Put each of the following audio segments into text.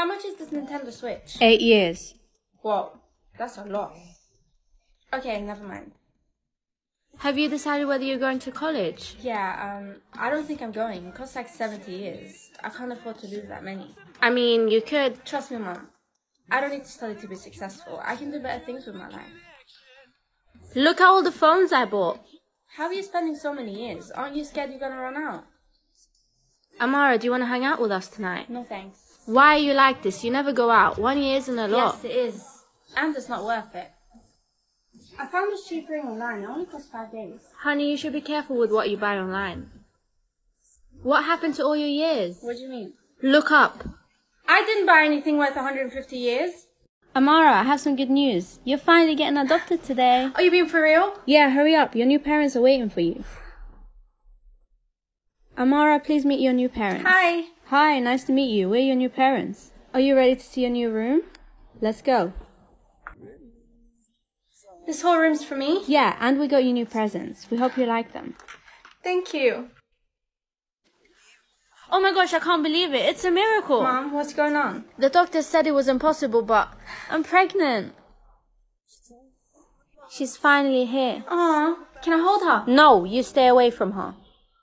How much is this Nintendo Switch? 8 years. Whoa, that's a lot. Okay, never mind. Have you decided whether you're going to college? Yeah, I don't think I'm going. It costs like 70 years. I can't afford to lose that many. I mean, you could. Trust me, Mom. I don't need to study to be successful. I can do better things with my life. Look at all the phones I bought. How are you spending so many years? Aren't you scared you're gonna run out? Amara, do you want to hang out with us tonight? No thanks. Why are you like this? You never go out. 1 year isn't a lot. Yes, it is. And it's not worth it. I found this cheap ring online. It only costs 5 days. Honey, you should be careful with what you buy online. What happened to all your years? What do you mean? Look up. I didn't buy anything worth 150 years. Amara, I have some good news. You're finally getting adopted today. Are you being for real? Yeah, hurry up. Your new parents are waiting for you. Amara, please meet your new parents. Hi. Hi, nice to meet you. We're your new parents. Are you ready to see your new room? Let's go. This whole room's for me? Yeah, and we got you new presents. We hope you like them. Thank you. Oh my gosh, I can't believe it. It's a miracle. Mom, what's going on? The doctor said it was impossible, but I'm pregnant. She's finally here. Aw, can I hold her? No, you stay away from her.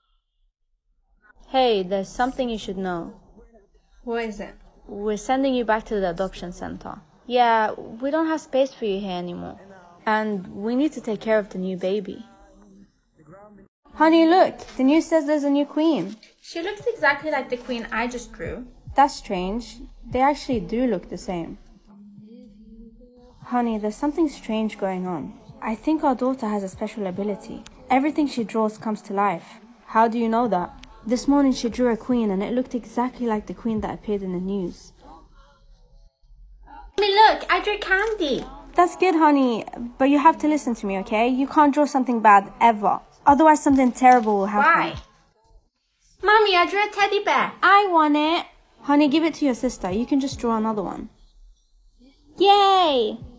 Hey, there's something you should know. What is it? We're sending you back to the adoption center. Yeah, we don't have space for you here anymore. And we need to take care of the new baby. Honey, look, the news says there's a new queen. She looks exactly like the queen I just drew. That's strange. They actually do look the same. Honey, there's something strange going on. I think our daughter has a special ability. Everything she draws comes to life. How do you know that? This morning she drew a queen and it looked exactly like the queen that appeared in the news. Mommy, look, I drew Candy. That's good, honey, but you have to listen to me, okay? You can't draw something bad, ever. Otherwise something terrible will happen. Why? Mommy, I drew a teddy bear. I want it. Honey, give it to your sister. You can just draw another one. Yay!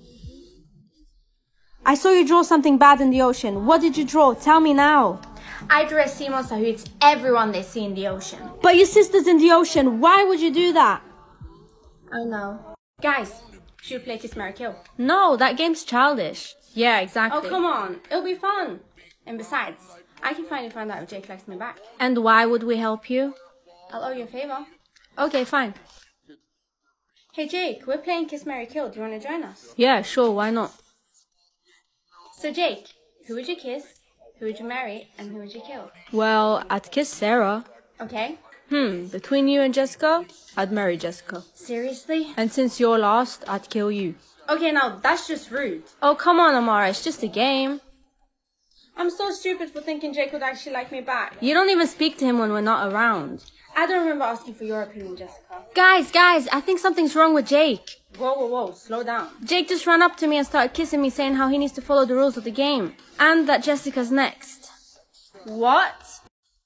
I saw you draw something bad in the ocean. What did you draw? Tell me now. I drew a sea monster who eats everyone they see in the ocean. But your sister's in the ocean. Why would you do that? I know. Guys, should we play Kiss, Marry, Kill? No, that game's childish. Yeah, exactly. Oh, come on. It'll be fun. And besides, I can finally find out if Jake likes me back. And why would we help you? I'll owe you a favor. Okay, fine. Hey, Jake, we're playing Kiss, Marry, Kill. Do you want to join us? Yeah, sure, why not? So, Jake, who would you kiss, who would you marry, and who would you kill? Well, I'd kiss Sarah. Okay. Between you and Jessica, I'd marry Jessica. Seriously? And since you're last, I'd kill you. Okay, now, that's just rude. Oh, come on, Amara, it's just a game. I'm so stupid for thinking Jake would actually like me back. You don't even speak to him when we're not around. I don't remember asking for your opinion, Jessica. Guys, I think something's wrong with Jake. Whoa, slow down. Jake just ran up to me and started kissing me, saying how he needs to follow the rules of the game. And that Jessica's next. What?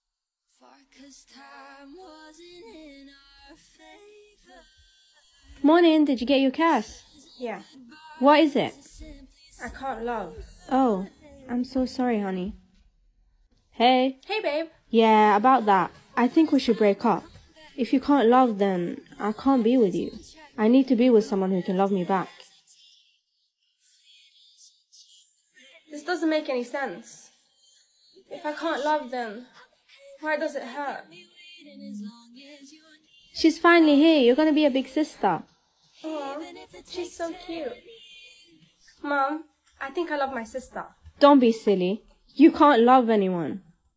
Morning, did you get your cash? Yeah. What is it? I can't love. Oh, I'm so sorry, honey. Hey. Hey, babe. Yeah, about that. I think we should break up. If you can't love, then I can't be with you. I need to be with someone who can love me back. This doesn't make any sense. If I can't love, then why does it hurt? She's finally here. You're gonna be a big sister. Aw, she's so cute. Mom, I think I love my sister. Don't be silly. You can't love anyone.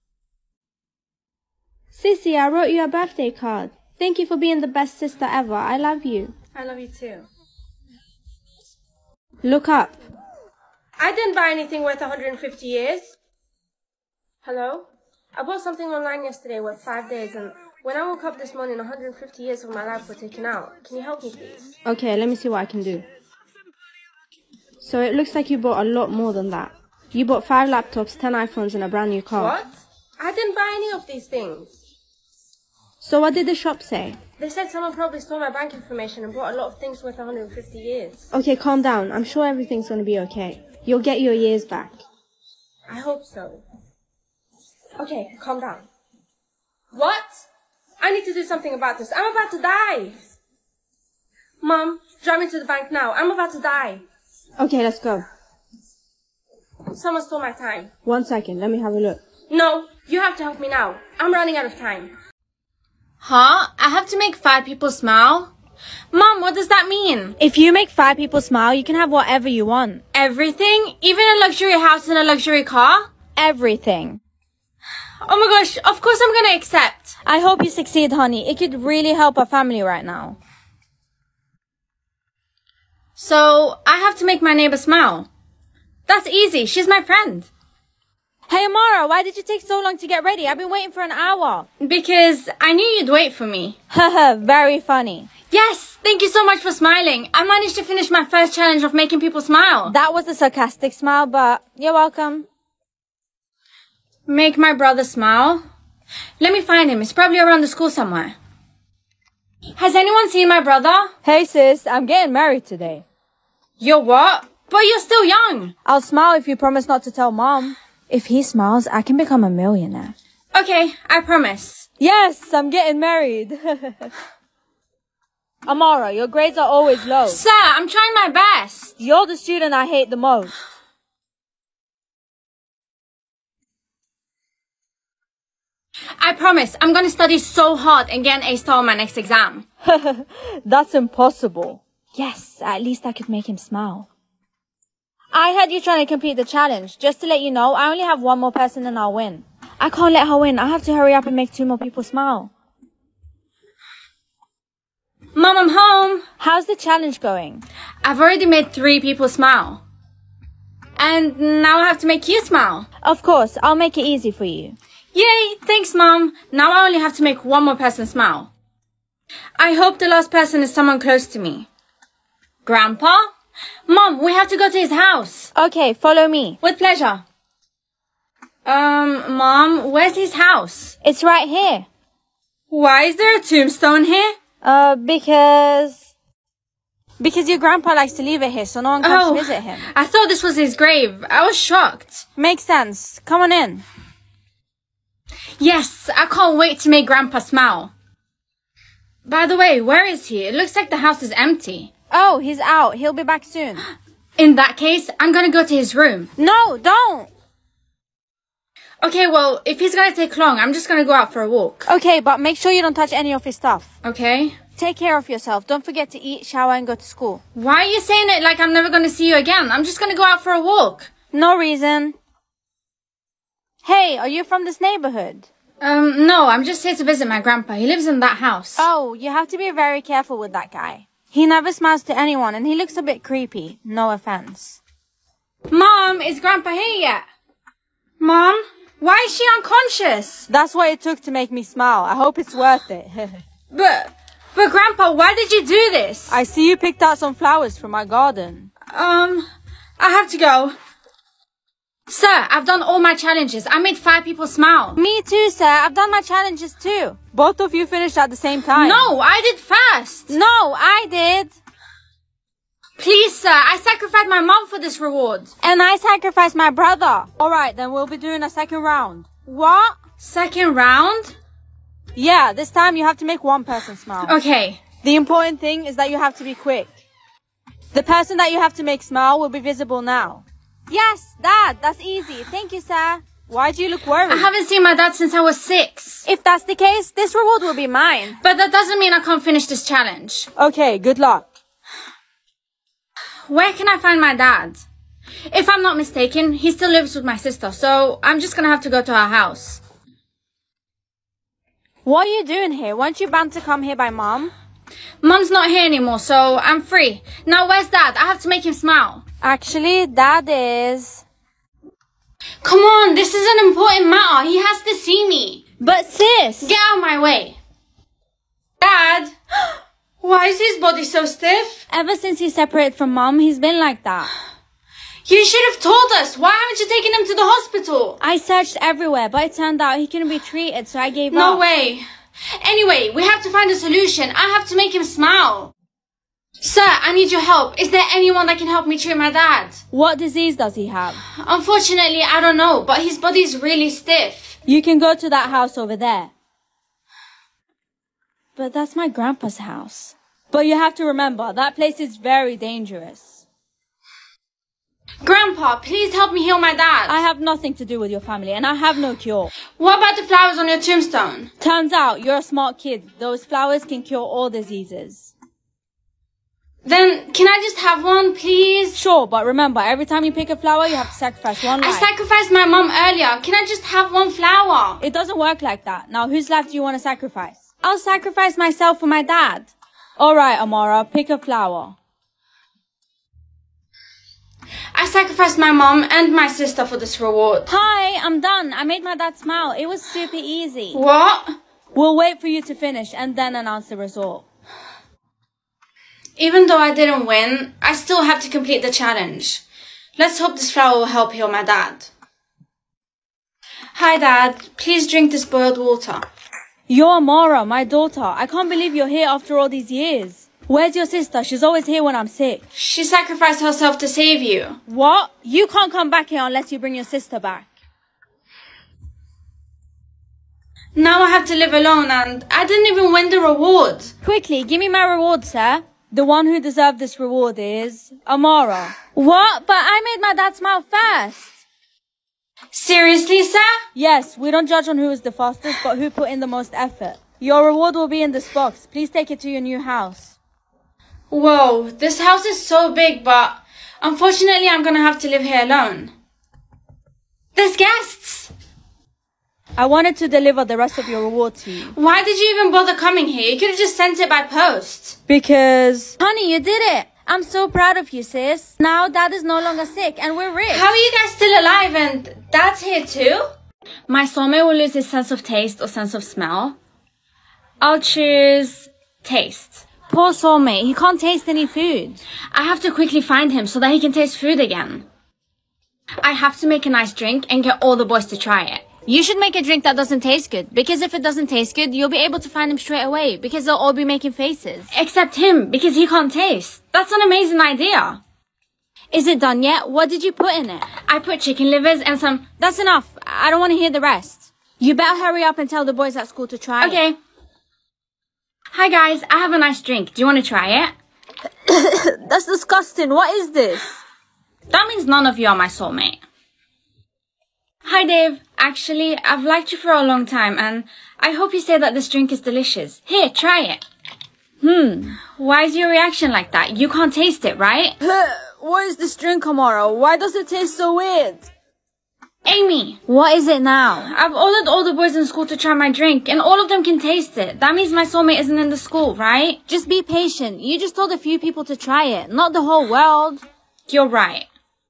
Sissy, I wrote you a birthday card. Thank you for being the best sister ever. I love you. I love you too. Look up. I didn't buy anything worth 150 years. Hello? I bought something online yesterday worth 5 days, and when I woke up this morning, 150 years of my life were taken out. Can you help me, please? Okay, let me see what I can do. So it looks like you bought a lot more than that. You bought 5 laptops, 10 iPhones, and a brand new car. What? I didn't buy any of these things. So what did the shop say? They said someone probably stole my bank information and bought a lot of things worth 150 years. Okay, calm down. I'm sure everything's gonna be okay. You'll get your years back. I hope so. Okay, calm down. What? I need to do something about this. I'm about to die. Mom, drive me to the bank now. I'm about to die. Okay, let's go. Someone stole my time. 1 second, let me have a look. No, you have to help me now. I'm running out of time. Huh? I have to make 5 people smile? Mom, what does that mean? If you make 5 people smile, you can have whatever you want. Everything? Even a luxury house and a luxury car? Everything. Oh my gosh, of course I'm gonna accept. I hope you succeed, honey. It could really help our family right now. So, I have to make my neighbor smile. That's easy. She's my friend. Hey, Amara, why did you take so long to get ready? I've been waiting for an hour. Because I knew you'd wait for me. Haha, very funny. Yes, thank you so much for smiling. I managed to finish my first challenge of making people smile. That was a sarcastic smile, but you're welcome. Make my brother smile? Let me find him. He's probably around the school somewhere. Has anyone seen my brother? Hey sis, I'm getting married today. You're what? But you're still young. I'll smile if you promise not to tell Mom. If he smiles, I can become a millionaire. Okay, I promise. Yes, I'm getting married. Amara, your grades are always low. Sir, I'm trying my best. You're the student I hate the most. I promise, I'm gonna study so hard and get an A-star on my next exam. That's impossible. Yes, at least I could make him smile. I heard you trying to complete the challenge. Just to let you know, I only have 1 more person and I'll win. I can't let her win. I have to hurry up and make 2 more people smile. Mom, I'm home. How's the challenge going? I've already made 3 people smile. And now I have to make you smile. Of course, I'll make it easy for you. Yay, thanks Mom. Now I only have to make 1 more person smile. I hope the last person is someone close to me. Grandpa? Mom, we have to go to his house. Okay, follow me. With pleasure. Mom, where's his house? It's right here. Why is there a tombstone here? Because your grandpa likes to leave it here so no one comes to visit him. I thought this was his grave. I was shocked. Makes sense. Come on in. Yes, I can't wait to make Grandpa smile. By the way, where is he? It looks like the house is empty. Oh, he's out. He'll be back soon. In that case, I'm gonna go to his room. No, don't! Okay, well, if he's gonna take long, I'm just gonna go out for a walk. Okay, but make sure you don't touch any of his stuff. Okay. Take care of yourself. Don't forget to eat, shower, and go to school. Why are you saying it like I'm never gonna see you again? I'm just gonna go out for a walk. No reason. Hey, are you from this neighborhood? No, I'm just here to visit my grandpa. He lives in that house. Oh, you have to be very careful with that guy. He never smiles to anyone and he looks a bit creepy. No offense. Mom, is Grandpa here yet? Mom, why is she unconscious? That's what it took to make me smile. I hope it's worth it. But Grandpa, why did you do this? I see you picked out some flowers from my garden. I have to go. Sir, I've done all my challenges. I made 5 people smile. Me too, sir. I've done my challenges too. Both of you finished at the same time. No, I did first. No, I did. Please, sir. I sacrificed my mom for this reward. And I sacrificed my brother. Alright, then we'll be doing a second round. What? Second round? Yeah, this time you have to make 1 person smile. Okay. The important thing is that you have to be quick. The person that you have to make smile will be visible now. Yes, Dad, that's easy. Thank you, sir. Why do you look worried? I haven't seen my dad since I was 6. If that's the case, this reward will be mine. But that doesn't mean I can't finish this challenge. Okay, good luck. Where can I find my dad? If I'm not mistaken, he still lives with my sister, so I'm just gonna have to go to her house. What are you doing here? Weren't you bound to come here by Mom? Mom's not here anymore, so I'm free. Now, where's Dad? I have to make him smile. Actually, Dad is... Come on, this is an important matter. He has to see me. But sis... Get out of my way. Dad? Why is his body so stiff? Ever since he separated from Mom, he's been like that. You should have told us. Why haven't you taken him to the hospital? I searched everywhere, but it turned out he couldn't be treated, so I gave up. No way. Anyway, we have to find a solution. I have to make him smile. Sir, I need your help. Is there anyone that can help me treat my dad? What disease does he have? Unfortunately, I don't know, but his body is really stiff. You can go to that house over there. But that's my grandpa's house. But you have to remember, that place is very dangerous. Grandpa, please help me heal my dad. I have nothing to do with your family, and I have no cure. What about the flowers on your tombstone? Turns out, you're a smart kid. Those flowers can cure all diseases. Then, can I just have one, please? Sure, but remember, every time you pick a flower, you have to sacrifice one life. I sacrificed my mom earlier. Can I just have one flower? It doesn't work like that. Now, whose life do you want to sacrifice? I'll sacrifice myself for my dad. Alright, Amara, pick a flower. I sacrificed my mom and my sister for this reward. Hi, I'm done. I made my dad smile. It was super easy. What? We'll wait for you to finish and then announce the result. Even though I didn't win, I still have to complete the challenge. Let's hope this flower will help heal my dad. Hi, Dad. Please drink this boiled water. You're Amara, my daughter. I can't believe you're here after all these years. Where's your sister? She's always here when I'm sick. She sacrificed herself to save you. What? You can't come back here unless you bring your sister back. Now I have to live alone and I didn't even win the reward. Quickly, give me my reward, sir. The one who deserved this reward is Amara. What? But I made my dad smile first. Seriously, sir? Yes, we don't judge on who is the fastest, but who put in the most effort. Your reward will be in this box. Please take it to your new house. Whoa, this house is so big, but unfortunately I'm gonna have to live here alone. There's guests! I wanted to deliver the rest of your reward to you. Why did you even bother coming here? You could have just sent it by post. Because... Honey, you did it! I'm so proud of you, sis. Now Dad is no longer sick and we're rich. How are you guys still alive and Dad's here too? My soulmate will lose his sense of taste or sense of smell. I'll choose taste. Poor soulmate, he can't taste any food. I have to quickly find him so that he can taste food again. I have to make a nice drink and get all the boys to try it. You should make a drink that doesn't taste good, because if it doesn't taste good, you'll be able to find him straight away, because they'll all be making faces. Except him, because he can't taste. That's an amazing idea. Is it done yet? What did you put in it? I put chicken livers and some... That's enough. I don't want to hear the rest. You better hurry up and tell the boys at school to try it. Okay. Hi guys, I have a nice drink. Do you want to try it? That's disgusting. What is this? That means none of you are my soulmate. Hi Dave, actually, I've liked you for a long time and I hope you say that this drink is delicious. Here, try it. Why is your reaction like that? You can't taste it, right? What is this drink, Amara? Why does it taste so weird? Amy! What is it now? I've ordered all the boys in school to try my drink and all of them can taste it. That means my soulmate isn't in the school, right? Just be patient. You just told a few people to try it, not the whole world. You're right.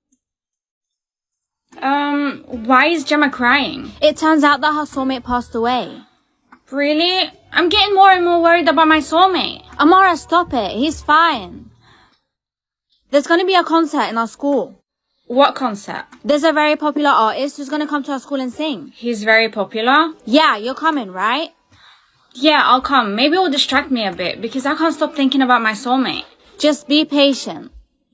Why is Gemma crying? It turns out that her soulmate passed away. Really? I'm getting more and more worried about my soulmate. Amara, stop it. He's fine. There's going to be a concert in our school. What concert? There's a very popular artist who's going to come to our school and sing. He's very popular? Yeah, you're coming, right? Yeah, I'll come. Maybe it will distract me a bit because I can't stop thinking about my soulmate. Just be patient.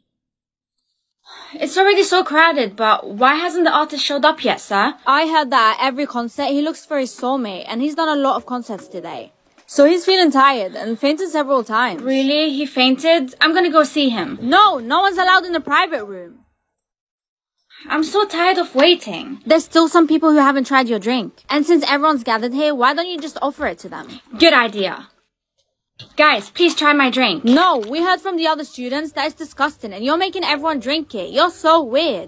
It's already so crowded, but why hasn't the artist showed up yet, sir? I heard that at every concert he looks for his soulmate, and he's done a lot of concerts today. So he's feeling tired and fainted several times. Really? He fainted? I'm gonna go see him. No one's allowed in the private room. I'm so tired of waiting. There's still some people who haven't tried your drink. And since everyone's gathered here, why don't you just offer it to them? Good idea. Guys, please try my drink. No, we heard from the other students that it's disgusting and you're making everyone drink it. You're so weird.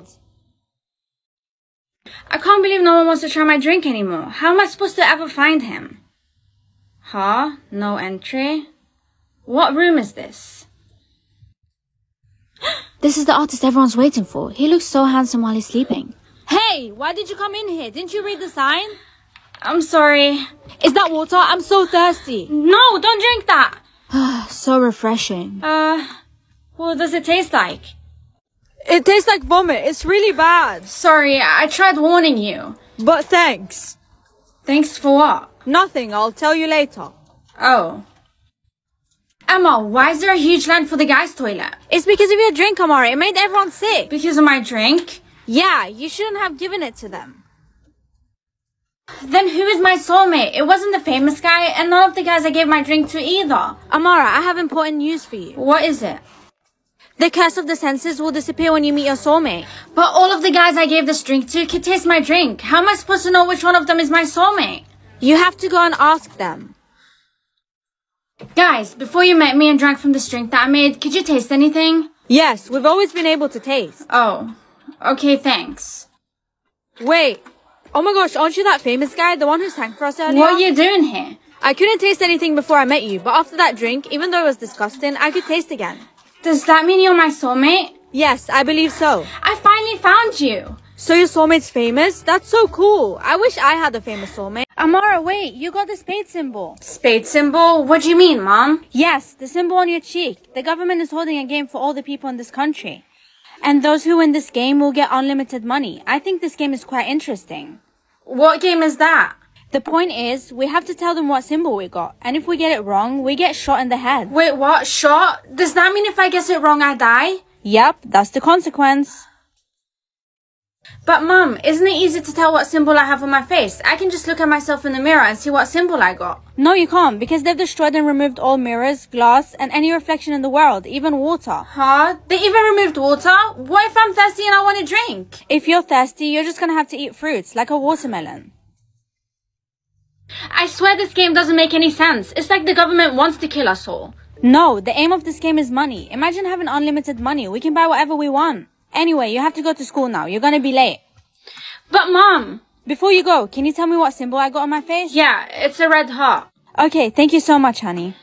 I can't believe no one wants to try my drink anymore. How am I supposed to ever find him? Huh? No entry? What room is this? This is the artist everyone's waiting for. He looks so handsome while he's sleeping. Hey, why did you come in here? Didn't you read the sign? I'm sorry. Is that water? I'm so thirsty. No, don't drink that. So refreshing. What does it taste like? It tastes like vomit. It's really bad. Sorry, I tried warning you. But thanks. Thanks for what? Nothing. I'll tell you later. Oh. Emma, why is there a huge line for the guys' toilet? It's because of your drink, Amara. It made everyone sick. Because of my drink? Yeah, you shouldn't have given it to them. Then who is my soulmate? It wasn't the famous guy, and none of the guys I gave my drink to either. Amara, I have important news for you. What is it? The curse of the senses will disappear when you meet your soulmate. But all of the guys I gave this drink to could taste my drink. How am I supposed to know which one of them is my soulmate? You have to go and ask them. Guys, before you met me and drank from this drink that I made, could you taste anything? Yes, we've always been able to taste. Oh, okay, thanks. Wait. Oh my gosh, aren't you that famous guy? The one who sang for us earlier? What are you doing here? I couldn't taste anything before I met you, but after that drink, even though it was disgusting, I could taste again. Does that mean you're my soulmate? Yes, I believe so. I finally found you. So your soulmate's famous? That's so cool. I wish I had a famous soulmate. Amara, wait, you got the spade symbol. Spade symbol? What do you mean, Mom? Yes, the symbol on your cheek. The government is holding a game for all the people in this country. And those who win this game will get unlimited money. I think this game is quite interesting. What game is that? The point is, we have to tell them what symbol we got. And if we get it wrong, we get shot in the head. Wait, what? Shot? Does that mean if I guess it wrong, I die? Yep, that's the consequence. But Mum, isn't it easy to tell what symbol I have on my face? I can just look at myself in the mirror and see what symbol I got. No, you can't, because they've destroyed and removed all mirrors, glass, and any reflection in the world, even water. Huh? They even removed water? What if I'm thirsty and I want a drink? If you're thirsty, you're just gonna have to eat fruits, like a watermelon. I swear this game doesn't make any sense. It's like the government wants to kill us all. No, the aim of this game is money. Imagine having unlimited money. We can buy whatever we want. Anyway, you have to go to school now. You're gonna be late. But Mom! Before you go, can you tell me what symbol I got on my face? Yeah, it's a red heart. Okay, thank you so much, honey.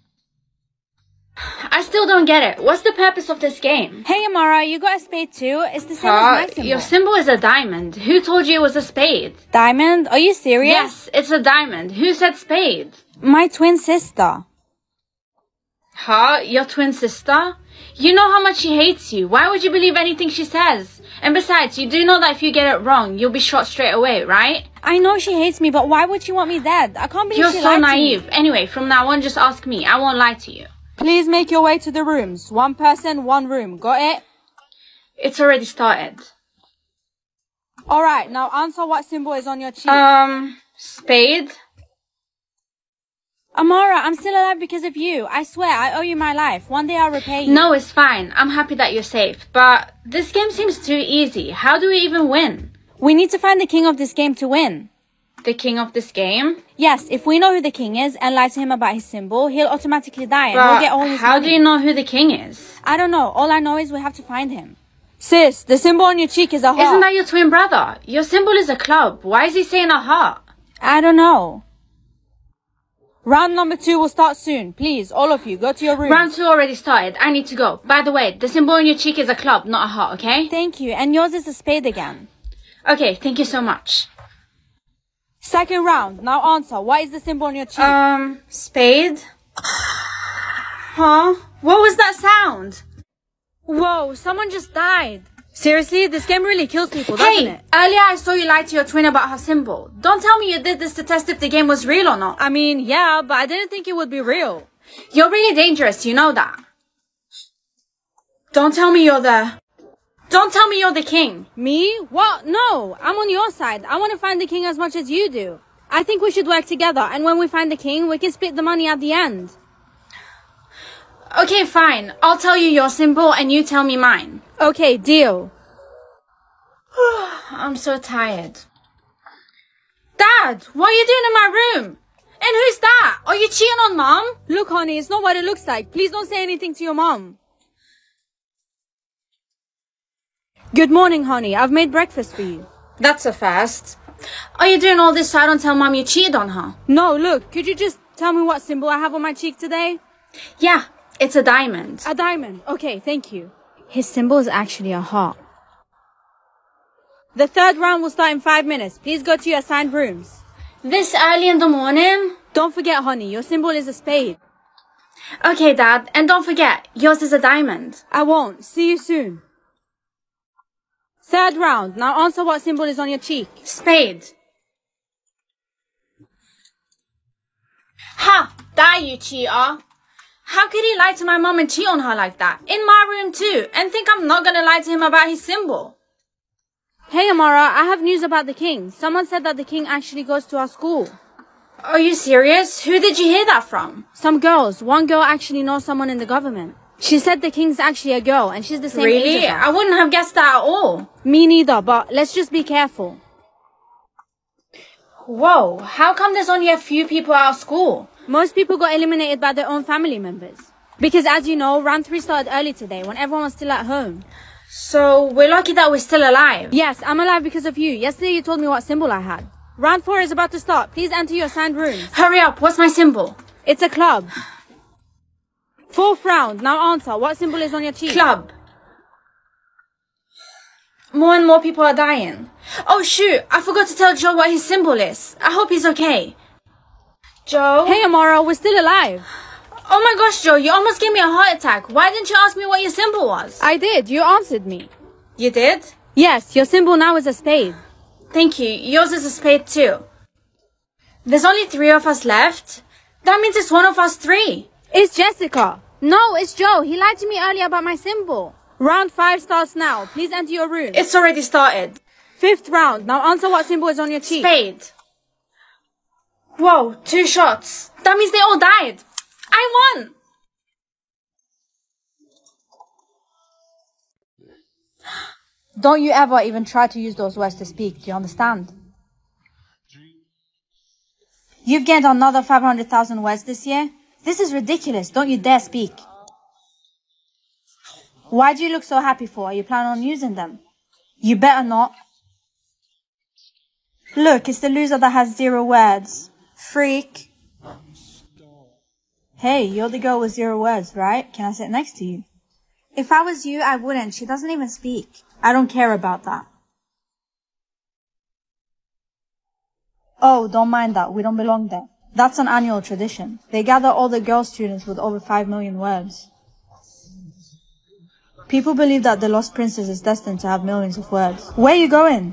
I still don't get it. What's the purpose of this game? Hey, Amara, you got a spade too? It's the same as my symbol. Your symbol is a diamond. Who told you it was a spade? Diamond? Are you serious? Yes, it's a diamond. Who said spade? My twin sister. Huh? Your twin sister? You know how much she hates you. Why would you believe anything she says? And besides, you do know that if you get it wrong, you'll be shot straight away, right? I know she hates me, but why would she want me dead? I can't believe You're she so lied naive. to me. Anyway, from now on, just ask me. I won't lie to you. Please make your way to the rooms. One person, one room. Got it? It's already started. Alright, now answer what symbol is on your cheek. Spade? Amara, I'm still alive because of you. I swear, I owe you my life. One day I'll repay you. No, it's fine. I'm happy that you're safe. But this game seems too easy. How do we even win? We need to find the king of this game to win. The king of this game? Yes, if we know who the king is and lie to him about his symbol, he'll automatically die and we'll get all his how money. do you know who the king is? I don't know. All I know is we have to find him. Sis, the symbol on your cheek is a heart. Isn't that your twin brother? Your symbol is a club. Why is he saying a heart? I don't know. Round number 2 will start soon. Please, all of you, go to your room. Round 2 already started. I need to go. By the way, the symbol on your cheek is a club, not a heart, okay? Thank you. And yours is a spade again. Okay, thank you so much. Second round. Now answer. What is the symbol on your cheek? Spade? Huh? What was that sound? Whoa, someone just died. Seriously, this game really kills people, doesn't it? Earlier I saw you lie to your twin about her symbol. Don't tell me you did this to test if the game was real or not. I mean, yeah, but I didn't think it would be real. You're really dangerous, you know that. Don't tell me you're the king. Me? What? No, I'm on your side. I want to find the king as much as you do. I think we should work together, and when we find the king, we can split the money at the end. Okay, fine. I'll tell you your symbol and you tell me mine. Okay, deal. I'm so tired. Dad, what are you doing in my room? And who's that? Are you cheating on Mom? Look, honey, it's not what it looks like. Please don't say anything to your mom. Good morning, honey. I've made breakfast for you. That's a first. Are you doing all this so I don't tell Mom you cheated on her? No, look, could you just tell me what symbol I have on my cheek today? Yeah, it's a diamond. A diamond. Okay, thank you. His symbol is actually a heart. The third round will start in 5 minutes. Please go to your assigned rooms. This early in the morning? Don't forget, honey, your symbol is a spade. Okay, Dad, and don't forget, yours is a diamond. I won't. See you soon. Third round. Now answer what symbol is on your cheek. Spade. Ha! Die, you cheater. How could he lie to my mom and cheat on her like that? In my room too, and think I'm not gonna lie to him about his symbol. Hey, Amara, I have news about the king. Someone said that the king actually goes to our school. Are you serious? Who did you hear that from? Some girls. One girl actually knows someone in the government. She said the king's actually a girl and she's the same age Really? as us. I wouldn't have guessed that at all. Me neither, but let's just be careful. Whoa, how come there's only a few people at our school? Most people got eliminated by their own family members. Because as you know, round 3 started early today when everyone was still at home. So we're lucky that we're still alive. Yes, I'm alive because of you. Yesterday you told me what symbol I had. Round 4 is about to start. Please enter your assigned rooms. Hurry up, what's my symbol? It's a club. 4th round. Now answer. What symbol is on your cheek? Club. More and more people are dying. Oh shoot, I forgot to tell Joe what his symbol is. I hope he's okay. Joe? Hey Amara, we're still alive. Oh my gosh, Joe, you almost gave me a heart attack. Why didn't you ask me what your symbol was? I did. You answered me. You did? Yes, your symbol now is a spade. Thank you. Yours is a spade too. There's only 3 of us left. That means it's one of us 3. It's Jessica. No, it's Joe. He lied to me earlier about my symbol. Round 5 starts now. Please enter your room. It's already started. 5th round. Now answer what symbol is on your cheek. Spade. Whoa, 2 shots. That means they all died. I won! Don't you ever even try to use those words to speak. Do you understand? You've gained another 500,000 words this year. This is ridiculous. Don't you dare speak. Why do you look so happy for? Are you planning on using them? You better not. Look, it's the loser that has 0 words. Freak. Hey, you're the girl with 0 words, right? Can I sit next to you? If I was you, I wouldn't. She doesn't even speak. I don't care about that. Oh, don't mind that. We don't belong there. That's an annual tradition. They gather all the girl students with over 5 million words. People believe that the lost princess is destined to have millions of words. Where are you going?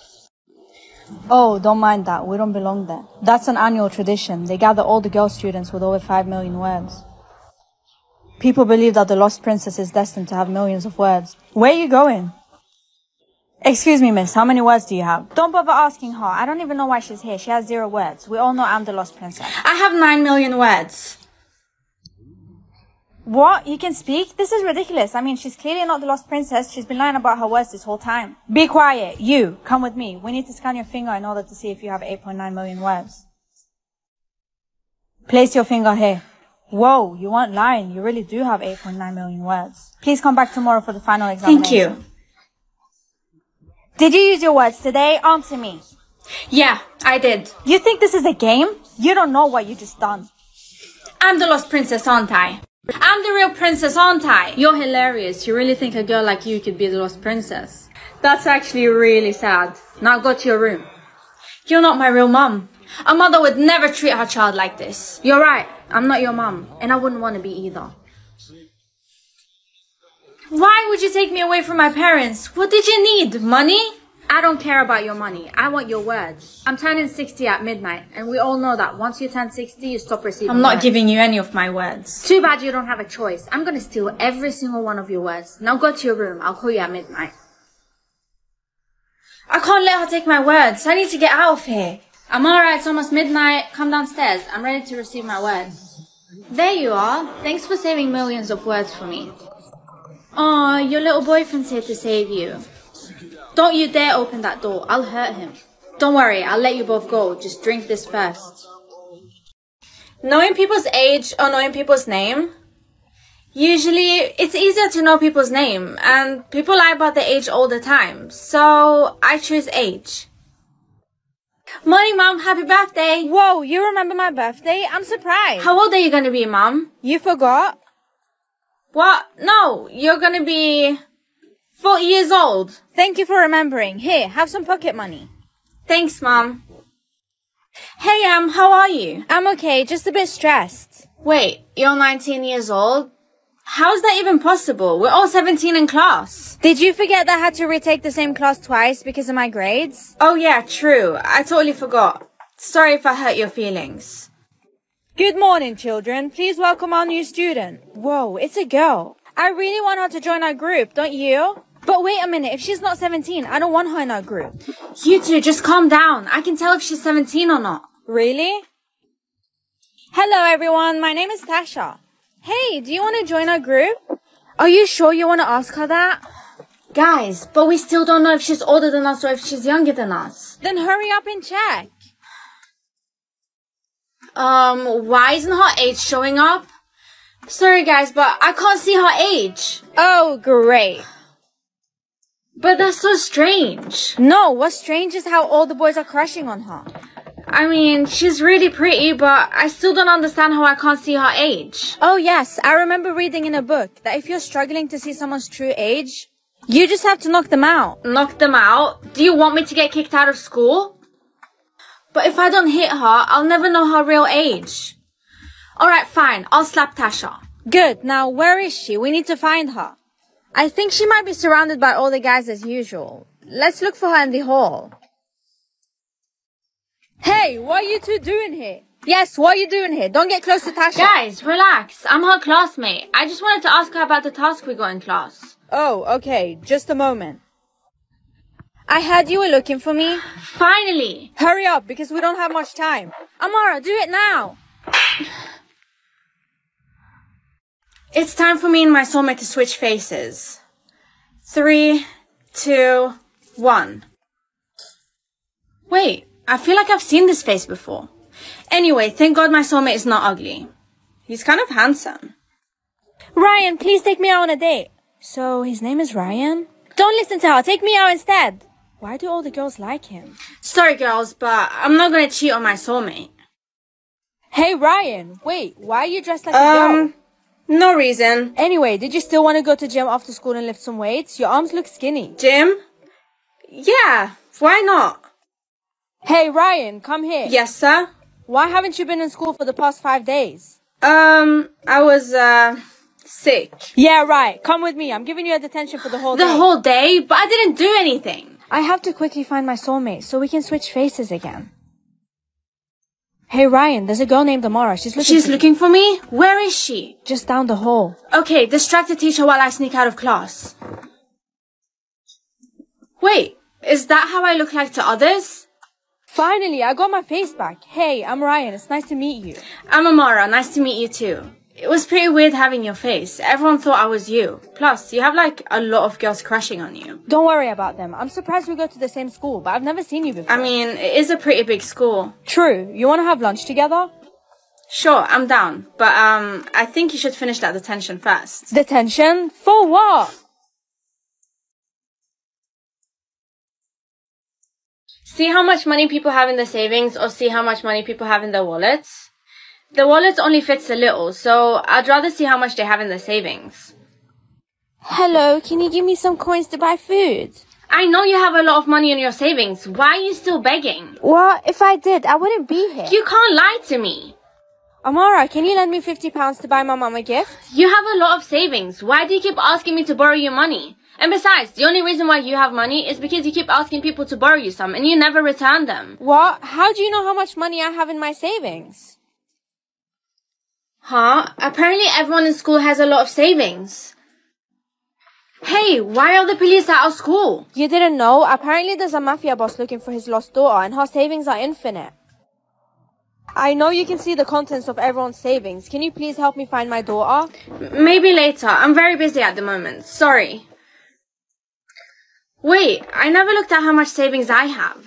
Oh, don't mind that. We don't belong there. That's an annual tradition. They gather all the girl students with over 5 million words. People believe that the lost princess is destined to have millions of words. Where are you going? Excuse me, miss. How many words do you have? Don't bother asking her. I don't even know why she's here. She has 0 words. We all know I'm the lost princess. I have 9 million words. What? You can speak? This is ridiculous. I mean, she's clearly not the lost princess. She's been lying about her words this whole time. Be quiet. You, come with me. We need to scan your finger in order to see if you have 8.9 million words. Place your finger here. Whoa, you weren't lying. You really do have 8.9 million words. Please come back tomorrow for the final examination. Thank you. Did you use your words today? Answer me. Yeah, I did. You think this is a game? You don't know what you just done. I'm the lost princess, aren't I? I'm the real princess, aren't I? You're hilarious. You really think a girl like you could be the lost princess? That's actually really sad. Now go to your room. You're not my real mum. A mother would never treat her child like this. You're right. I'm not your mum. And I wouldn't want to be either. Why would you take me away from my parents? What did you need? Money? I don't care about your money. I want your words. I'm turning 60 at midnight, and we all know that once you turn 60, you stop receiving I'm not words. giving you any of my words. Too bad you don't have a choice. I'm gonna steal every single one of your words. Now go to your room. I'll call you at midnight. I can't let her take my words. I need to get out of here. Amara, it's almost midnight. Come downstairs. I'm ready to receive my words. There you are. Thanks for saving millions of words for me. Aw, your little boyfriend's here to save you. Don't you dare open that door. I'll hurt him. Don't worry, I'll let you both go. Just drink this first. Knowing people's age or knowing people's name? Usually, it's easier to know people's name, and people lie about their age all the time. So, I choose age. Morning, Mom. Happy birthday. Whoa, you remember my birthday? I'm surprised. How old are you going to be, Mom? You forgot? What? No, you're going to be 40 years old. Thank you for remembering. Here, have some pocket money. Thanks, Mom. Hey, how are you? I'm okay, just a bit stressed. Wait, you're 19 years old? How's that even possible? We're all 17 in class. Did you forget that I had to retake the same class twice because of my grades? Oh yeah, true. I totally forgot. Sorry if I hurt your feelings. Good morning, children. Please welcome our new student. Whoa, it's a girl. I really want her to join our group, don't you? But wait a minute, if she's not 17, I don't want her in our group. You two, just calm down. I can tell if she's 17 or not. Really? Hello everyone, my name is Tasha. Hey, do you want to join our group? Are you sure you want to ask her that? Guys, but we still don't know if she's older than us or if she's younger than us. Then hurry up and check. Why isn't her age showing up? Sorry guys, but I can't see her age. Oh, great. But that's so strange. No, what's strange is how all the boys are crushing on her. I mean, she's really pretty, but I still don't understand how I can't see her age. Oh yes, I remember reading in a book that if you're struggling to see someone's true age, you just have to knock them out. Knock them out? Do you want me to get kicked out of school? But if I don't hit her, I'll never know her real age. Alright, fine. I'll slap Tasha. Good. Now, where is she? We need to find her. I think she might be surrounded by all the guys as usual. Let's look for her in the hall. Hey, what are you two doing here? Yes, what are you doing here? Don't get close to Tasha. Guys, relax. I'm her classmate. I just wanted to ask her about the task we got in class. Oh, okay. Just a moment. I heard you were looking for me. Finally! Hurry up, because we don't have much time. Amara, do it now. It's time for me and my soulmate to switch faces. 3, 2, 1. Wait, I feel like I've seen this face before. Anyway, thank God my soulmate is not ugly. He's kind of handsome. Ryan, please take me out on a date. So, his name is Ryan? Don't listen to her. Take me out instead. Why do all the girls like him? Sorry, girls, but I'm not gonna cheat on my soulmate. Hey, Ryan. Wait, why are you dressed like a girl? No reason. Anyway, did you still want to go to gym after school and lift some weights? Your arms look skinny. Gym? Yeah, why not? Hey, Ryan, come here. Yes, sir? Why haven't you been in school for the past 5 days? I was, sick. Yeah, right. Come with me. I'm giving you a detention for the whole day. The whole day? But I didn't do anything. I have to quickly find my soulmate so we can switch faces again. Hey, Ryan, there's a girl named Amara. She's looking for me? Where is she? Just down the hall. Okay, distract the teacher while I sneak out of class. Wait, is that how I look like to others? Finally, I got my face back. Hey, I'm Ryan. It's nice to meet you. I'm Amara. Nice to meet you too. It was pretty weird having your face. Everyone thought I was you. Plus, you have like a lot of girls crushing on you. Don't worry about them. I'm surprised we go to the same school, but I've never seen you before. I mean, it is a pretty big school. True. You want to have lunch together? Sure, I'm down. But, I think you should finish that detention first. Detention? For what? See how much money people have in their savings or see how much money people have in their wallets? The wallet only fits a little, so I'd rather see how much they have in their savings. Hello, can you give me some coins to buy food? I know you have a lot of money in your savings. Why are you still begging? What? If I did, I wouldn't be here. You can't lie to me. Amara, can you lend me £50 to buy my mum a gift? You have a lot of savings. Why do you keep asking me to borrow your money? And besides, the only reason why you have money is because you keep asking people to borrow you some and you never return them. What? How do you know how much money I have in my savings? Huh? Apparently everyone in school has a lot of savings. Hey, why are the police at our school? You didn't know? Apparently there's a mafia boss looking for his lost daughter and her savings are infinite. I know you can see the contents of everyone's savings. Can you please help me find my daughter? Maybe later. I'm very busy at the moment. Sorry. Wait, I never looked at how much savings I have.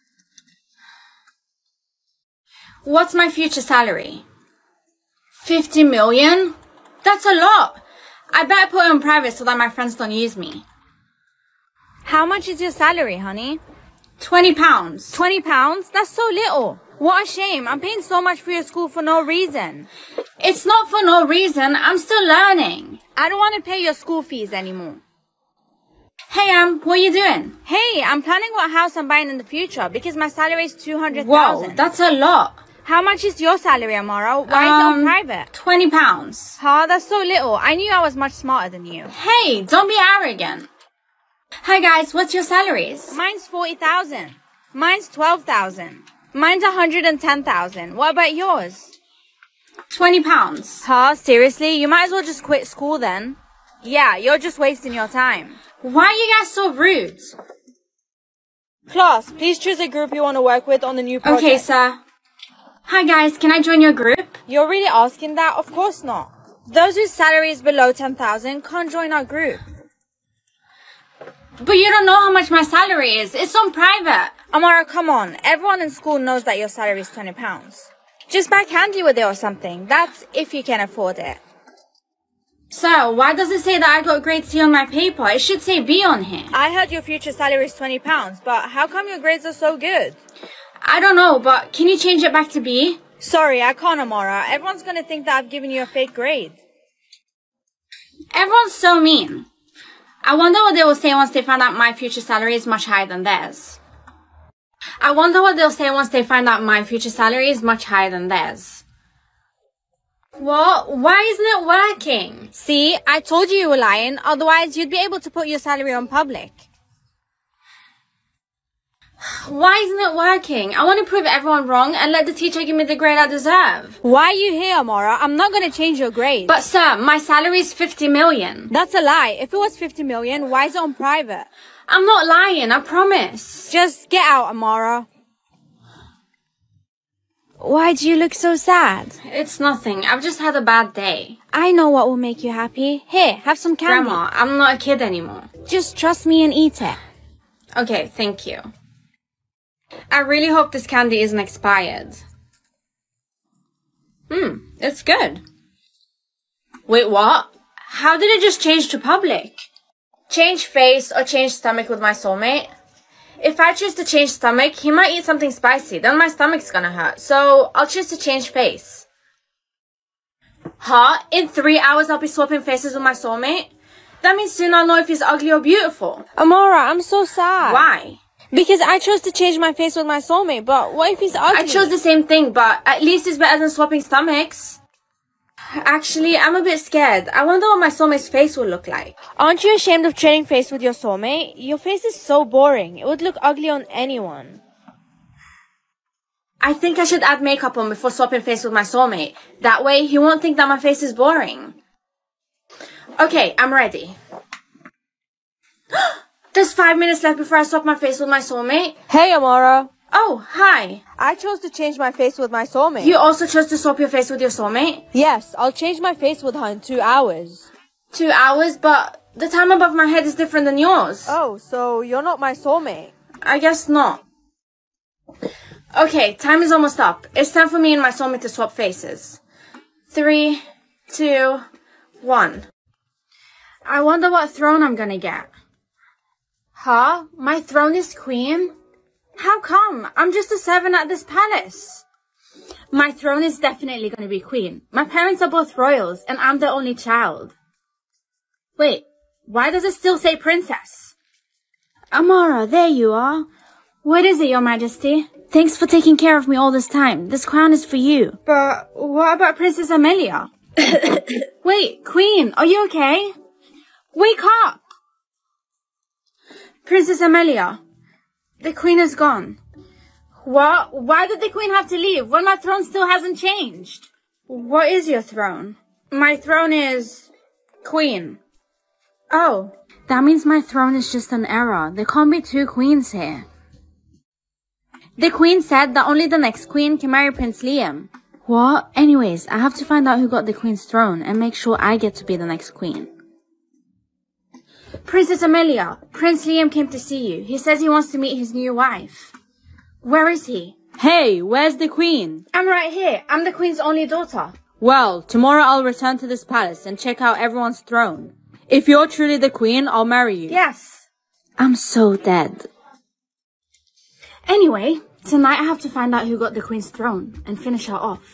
What's my future salary? 50 million? That's a lot. I better put it on private so that my friends don't use me. How much is your salary, honey? £20. £20? That's so little. What a shame. I'm paying so much for your school for no reason. It's not for no reason. I'm still learning. I don't want to pay your school fees anymore. Hey, what are you doing? Hey, I'm planning what house I'm buying in the future because my salary is 200,000. Whoa, that's a lot. How much is your salary, Amara? Why is it on private? £20. Huh, that's so little. I knew I was much smarter than you. Hey, don't be arrogant. Hi guys, what's your salaries? Mine's 40,000. Mine's 12,000. Mine's 110,000. What about yours? £20. Huh, seriously? You might as well just quit school then. Yeah, you're just wasting your time. Why are you guys so rude? Class, please choose a group you want to work with on the new project. Okay, sir. Hi guys, can I join your group? You're really asking that? Of course not. Those whose salary is below 10,000 can't join our group. But you don't know how much my salary is. It's on private. Amara, come on. Everyone in school knows that your salary is £20. Just buy candy with it or something. That's if you can afford it. Sir, why does it say that I got grade C on my paper? It should say B on here. I heard your future salary is £20, but how come your grades are so good? I don't know, but can you change it back to B? Sorry, I can't, Amara. Everyone's gonna think that I've given you a fake grade. Everyone's so mean. I wonder what they will say once they find out my future salary is much higher than theirs. I wonder what they'll say once they find out my future salary is much higher than theirs. What? Why isn't it working? See, I told you were lying, otherwise you'd be able to put your salary on public. Why isn't it working? I want to prove everyone wrong and let the teacher give me the grade I deserve. Why are you here, Amara? I'm not going to change your grade. But sir, my salary is 50 million. That's a lie. If it was 50 million, why is it on private? I'm not lying, I promise. Just get out, Amara. Why do you look so sad? It's nothing. I've just had a bad day. I know what will make you happy. Here, have some candy. Grandma, I'm not a kid anymore. Just trust me and eat it. Okay, thank you. I really hope this candy isn't expired. It's good. Wait, what? How did it just change to public? Change face or change stomach with my soulmate? If I choose to change stomach, he might eat something spicy, then my stomach's gonna hurt. So, I'll choose to change face. Huh? In 3 hours I'll be swapping faces with my soulmate? That means soon I'll know if he's ugly or beautiful. Amara, I'm so sad. Why? Because I chose to change my face with my soulmate, but what if he's ugly? I chose the same thing, but at least it's better than swapping stomachs. Actually, I'm a bit scared. I wonder what my soulmate's face will look like. Aren't you ashamed of trading face with your soulmate? Your face is so boring. It would look ugly on anyone. I think I should add makeup on before swapping face with my soulmate. That way, he won't think that my face is boring. Okay, I'm ready. There's 5 minutes left before I swap my face with my soulmate. Hey, Amara. Oh, hi. I chose to change my face with my soulmate. You also chose to swap your face with your soulmate? Yes, I'll change my face with her in 2 hours. 2 hours? But the time above my head is different than yours. Oh, so you're not my soulmate? I guess not. Okay, time is almost up. It's time for me and my soulmate to swap faces. 3, 2, 1. I wonder what throne I'm gonna get. Huh? My throne is queen? How come? I'm just a servant at this palace. My throne is definitely going to be queen. My parents are both royals, and I'm the only child. Wait, why does it still say princess? Amara, there you are. What is it, your majesty? Thanks for taking care of me all this time. This crown is for you. But what about Princess Amelia? Wait, queen, are you okay? Wake up! Princess Amelia. The queen is gone. What? Why did the queen have to leave when my throne still hasn't changed? What is your throne? My throne is queen. Oh, that means my throne is just an error. There can't be 2 queens here. The queen said that only the next queen can marry Prince Liam. What? Anyways, I have to find out who got the queen's throne and make sure I get to be the next queen. Princess Amelia, Prince Liam came to see you. He says he wants to meet his new wife. Where is he? Hey, where's the queen? I'm right here. I'm the queen's only daughter. Well, tomorrow I'll return to this palace and check out everyone's throne. If you're truly the queen, I'll marry you. Yes. I'm so dead. Anyway, tonight I have to find out who got the queen's throne and finish her off.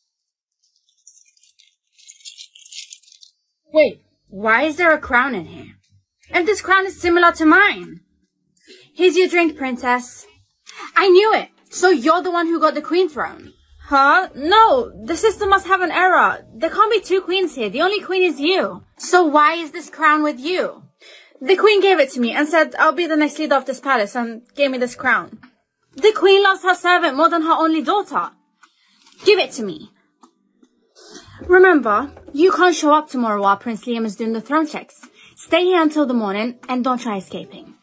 Wait, why is there a crown in here? And this crown is similar to mine. Here's your drink, princess. I knew it. So you're the one who got the queen throne. Huh? No, the system must have an error. There can't be 2 queens here. The only queen is you. So why is this crown with you? The queen gave it to me and said I'll be the next leader of this palace and gave me this crown. The queen loves her servant more than her only daughter. Give it to me. Remember, you can't show up tomorrow while Prince Liam is doing the throne checks. Stay here until the morning and don't try escaping.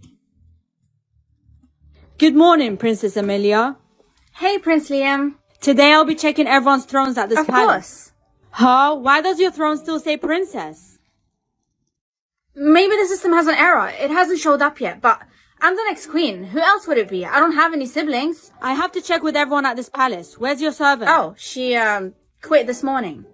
Good morning, Princess Amelia. Hey, Prince Liam. Today I'll be checking everyone's thrones at this Of palace. course. Huh? Why does your throne still say princess? Maybe the system has an error. It hasn't showed up yet, but I'm the next queen. Who else would it be? I don't have any siblings. I have to check with everyone at this palace. Where's your servant? Oh, she, quit this morning.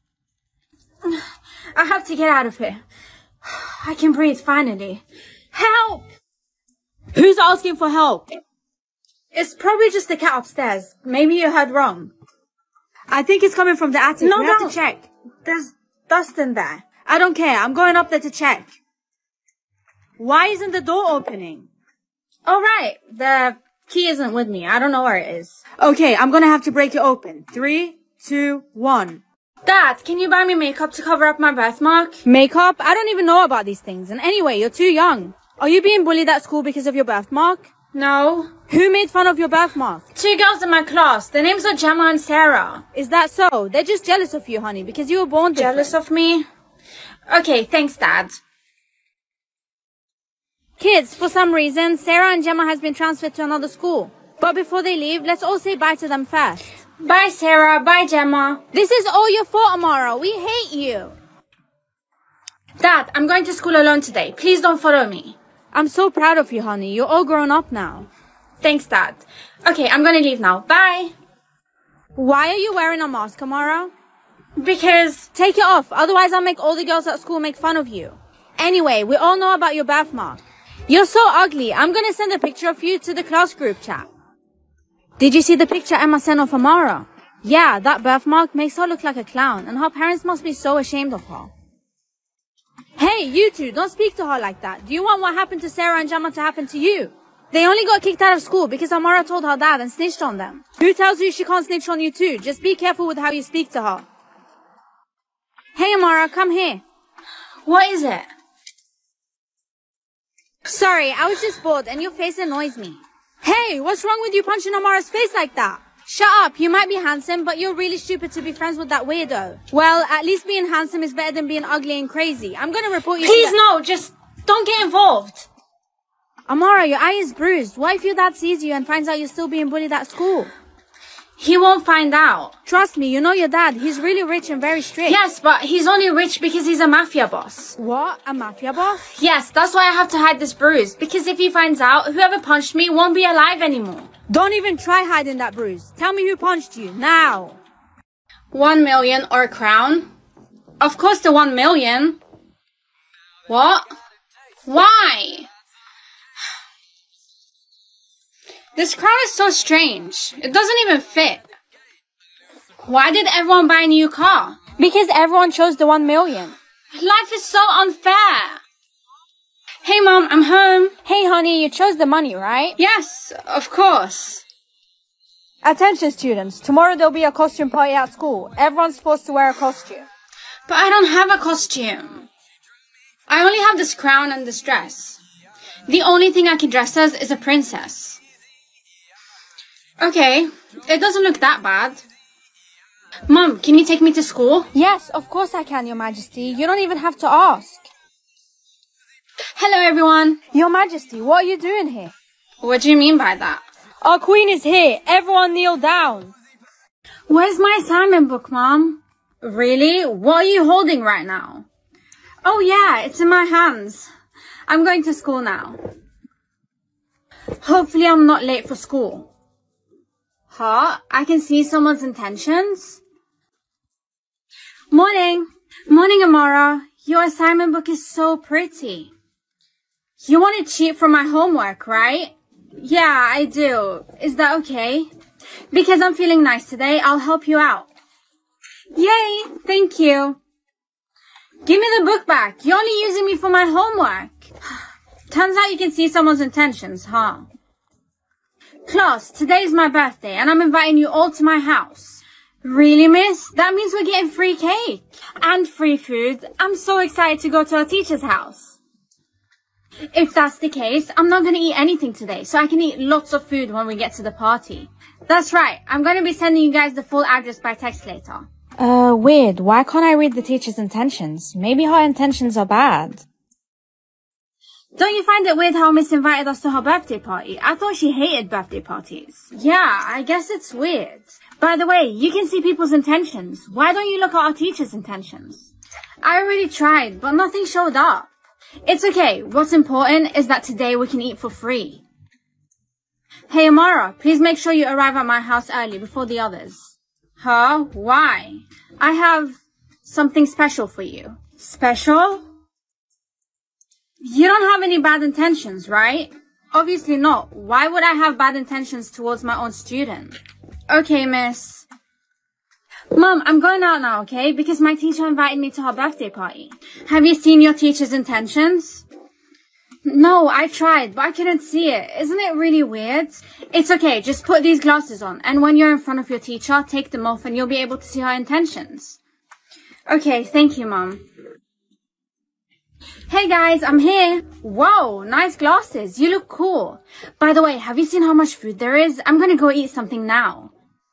I have to get out of here. I can breathe, finally. Help! Who's asking for help? It's probably just the cat upstairs. Maybe you heard wrong. I think it's coming from the attic. No, we have don't. to check. There's dust in there. I don't care. I'm going up there to check. Why isn't the door opening? All right. The key isn't with me. I don't know where it is. Okay, I'm gonna have to break it open. 3, 2, 1. Dad, can you buy me makeup to cover up my birthmark? Makeup? I don't even know about these things. And anyway, you're too young. Are you being bullied at school because of your birthmark? No. Who made fun of your birthmark? 2 girls in my class. Their names are Gemma and Sarah. Is that so? They're just jealous of you, honey, because you were born different. Jealous of me? Okay, thanks, Dad. Kids, for some reason, Sarah and Gemma has been transferred to another school. But before they leave, let's all say bye to them first. Bye, Sarah. Bye, Gemma. This is all your fault, Amara. We hate you. Dad, I'm going to school alone today. Please don't follow me. I'm so proud of you, honey. You're all grown up now. Thanks, Dad. Okay, I'm going to leave now. Bye. Why are you wearing a mask, Amara? Because... Take it off. Otherwise, I'll make all the girls at school make fun of you. Anyway, we all know about your birthmark. You're so ugly. I'm going to send a picture of you to the class group chat. Did you see the picture Emma sent of Amara? Yeah, that birthmark makes her look like a clown, and her parents must be so ashamed of her. Hey, you two, don't speak to her like that. Do you want what happened to Sarah and Gemma to happen to you? They only got kicked out of school because Amara told her dad and snitched on them. Who tells you she can't snitch on you too? Just be careful with how you speak to her. Hey, Amara, come here. What is it? Sorry, I was just bored and your face annoys me. Hey, what's wrong with you punching Amara's face like that? Shut up, you might be handsome, but you're really stupid to be friends with that weirdo. Well, at least being handsome is better than being ugly and crazy. I'm gonna report you Please, no, just don't get involved. Amara, your eye is bruised. What if your dad sees you and finds out you're still being bullied at school? He won't find out. Trust me, you know your dad. He's really rich and very strict. Yes, but he's only rich because he's a mafia boss. What? A mafia boss? Yes, that's why I have to hide this bruise. Because if he finds out, whoever punched me won't be alive anymore. Don't even try hiding that bruise. Tell me who punched you, now. 1 million or a crown? Of course the 1 million. What? Why? This crown is so strange. It doesn't even fit. Why did everyone buy a new car? Because everyone chose the 1 million. Life is so unfair. Hey, Mom, I'm home. Hey, honey, you chose the money, right? Yes, of course. Attention, students. Tomorrow there'll be a costume party at school. Everyone's supposed to wear a costume. But I don't have a costume. I only have this crown and this dress. The only thing I can dress as is a princess. Okay, it doesn't look that bad. Mom, can you take me to school? Yes, of course I can, Your Majesty. You don't even have to ask. Hello, everyone. Your Majesty, what are you doing here? What do you mean by that? Our queen is here. Everyone kneel down. Where's my assignment book, Mom? Really? What are you holding right now? Oh, yeah, it's in my hands. I'm going to school now. Hopefully I'm not late for school. Huh? I can see someone's intentions? Morning. Morning, Amara. Your assignment book is so pretty. You want to cheat from my homework, right? Yeah, I do. Is that okay? Because I'm feeling nice today, I'll help you out. Yay! Thank you. Give me the book back. You're only using me for my homework. Turns out you can see someone's intentions, huh? Class, today's my birthday and I'm inviting you all to my house. Really, miss? That means we're getting free cake. And free food. I'm so excited to go to our teacher's house. If that's the case, I'm not going to eat anything today, so I can eat lots of food when we get to the party. That's right. I'm going to be sending you guys the full address by text later. Weird. Why can't I read the teacher's intentions? Maybe her intentions are bad. Don't you find it weird how Miss invited us to her birthday party? I thought she hated birthday parties. Yeah, I guess it's weird. By the way, you can see people's intentions. Why don't you look at our teacher's intentions? I already tried, but nothing showed up. It's okay. What's important is that today we can eat for free. Hey, Amara, please make sure you arrive at my house early before the others. Huh? Why? I have something special for you. Special? You don't have any bad intentions, right? Obviously not. Why would I have bad intentions towards my own student? Okay, miss. Mom, I'm going out now, okay? Because my teacher invited me to her birthday party. Have you seen your teacher's intentions? No, I tried, but I couldn't see it. Isn't it really weird? It's okay, just put these glasses on, and when you're in front of your teacher, take them off and you'll be able to see her intentions. Okay, thank you, Mom. Hey guys, I'm here. Whoa, nice glasses. You look cool. By the way, have you seen how much food there is? I'm gonna go eat something now.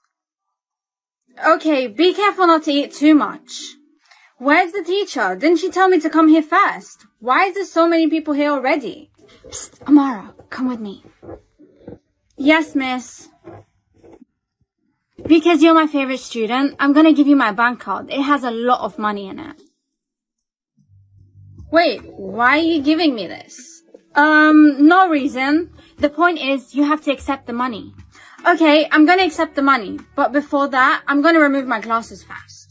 Okay, be careful not to eat too much. Where's the teacher? Didn't she tell me to come here first? Why is there so many people here already? Psst, Amara, come with me. Yes, miss. Because you're my favorite student, I'm gonna give you my bank card. It has a lot of money in it. Wait, why are you giving me this? No reason. The point is, you have to accept the money. Okay, I'm gonna accept the money, but before that, I'm gonna remove my glasses first.